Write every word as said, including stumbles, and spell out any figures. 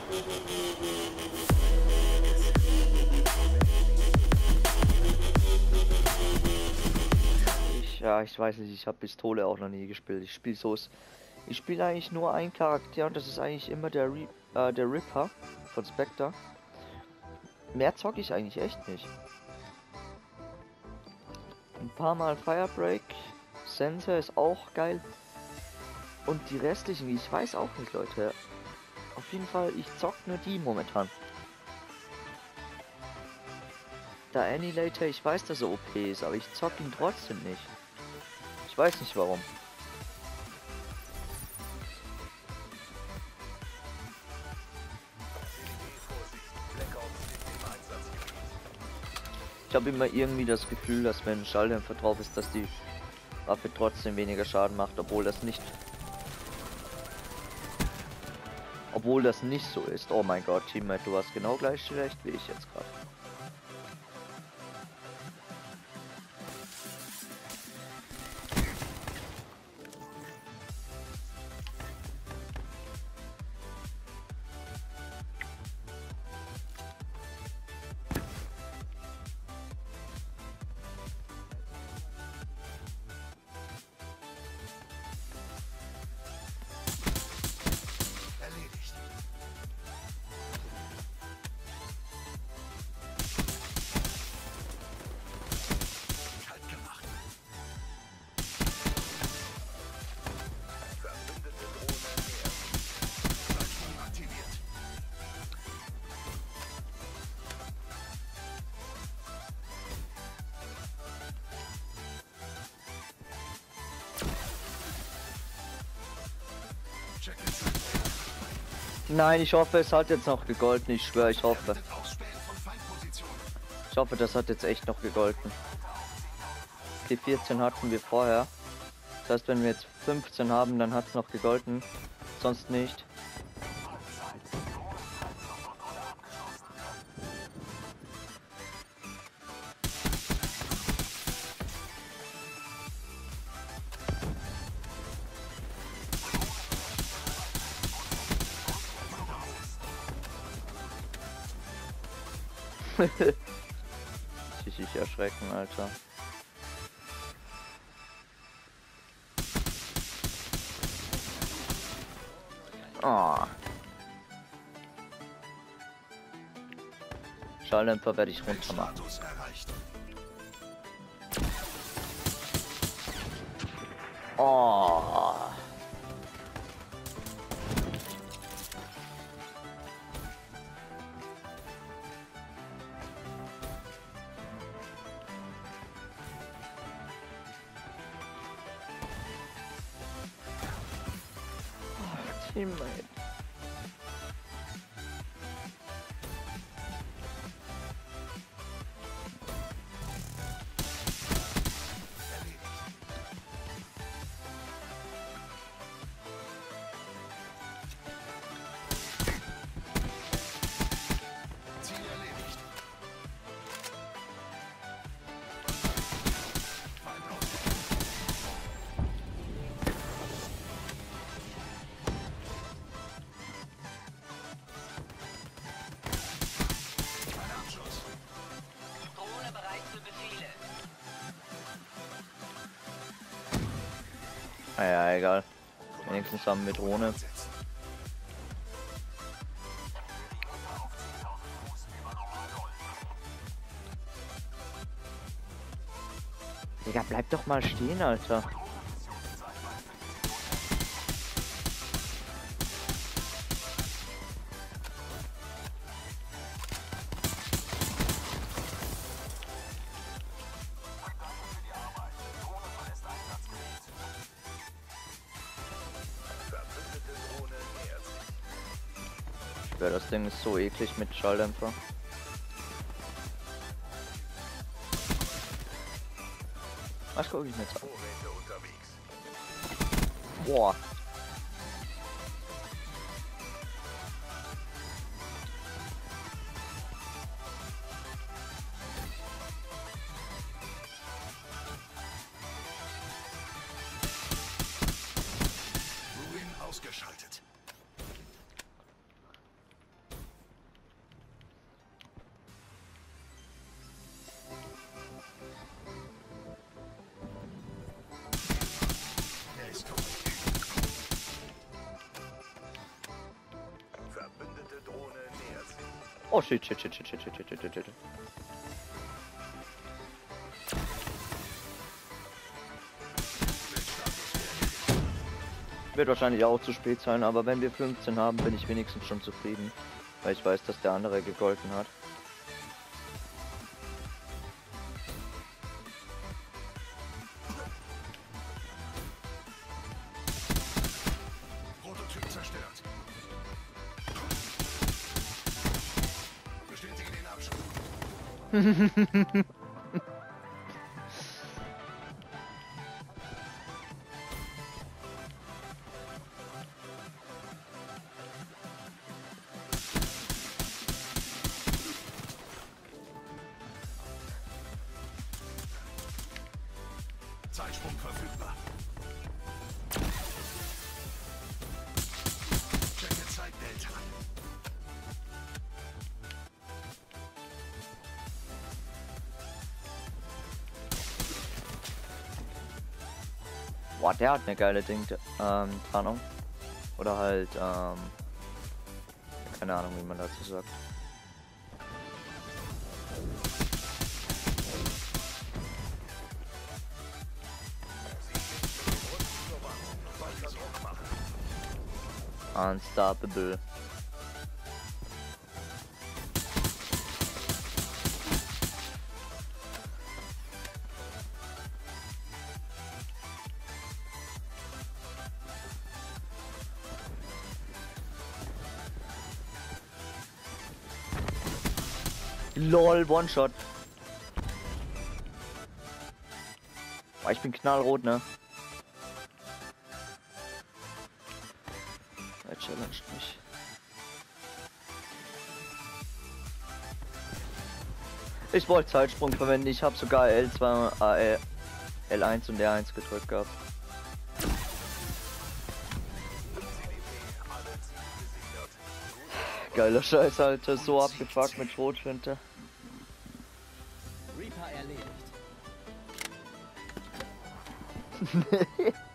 Ich, ja, ich weiß nicht, ich habe Pistole auch noch nie gespielt. Ich spiele so, ich spiele eigentlich nur einen Charakter und das ist eigentlich immer der, Re äh, der Ripper von Spectre. Mehr zocke ich eigentlich echt nicht. Ein paar Mal Firebreak, Sensor ist auch geil. Und die restlichen, ich weiß auch nicht, Leute. Auf jeden Fall, ich zock nur die momentan. Der Annihilator, ich weiß, dass er O P ist, aber ich zock ihn trotzdem nicht. Ich weiß nicht warum. Ich habe immer irgendwie das Gefühl, dass wenn ein Schalldämpfer drauf ist, dass die Waffe trotzdem weniger Schaden macht, obwohl das nicht obwohl das nicht so ist. Oh mein Gott, Teammate, du hast genau gleich schlecht wie ich jetzt gerade. Nein, ich hoffe, es hat jetzt noch gegolten. Ich schwöre, ich hoffe. Ich hoffe, das hat jetzt echt noch gegolten. Okay, vierzehn hatten wir vorher. Das heißt, wenn wir jetzt fünfzehn haben, dann hat es noch gegolten. Sonst nicht. Ich sich erschrecken, Alter. Oh. Schalldämpfer werde ich runter machen. Oh. Teammate. Naja, egal. Wenigstens haben wir Drohne. Digga, bleib doch mal stehen, Alter. Das Ding ist so eklig mit Schalldämpfer. Was gucke ich mir jetzt an? Boah. Oh shit, shit, shit, shit, shit, shit, shit, shit, shit. Wird wahrscheinlich auch zu spät sein, aber wenn wir fünfzehn haben, bin ich wenigstens schon zufrieden. Weil ich weiß, dass der andere gegolten hat. Prototyp zerstört. Bestätige den Abschuss. Zeitsprung verfügbar. Checke Zeitdelta. Boah, der hat eine geile Ding, ähm, Tarnung. Oder halt, ähm, keine Ahnung, wie man dazu sagt. Unstoppable. LOL, One-Shot. Boah, ich bin knallrot, ne? Er challenged mich. Ich wollte Zeitsprung verwenden, ich habe sogar L zwei, äh, L eins und R eins gedrückt gehabt. Geiler Scheiß, Alter, so abgefuckt mit Schrotflinte. Reaper erledigt.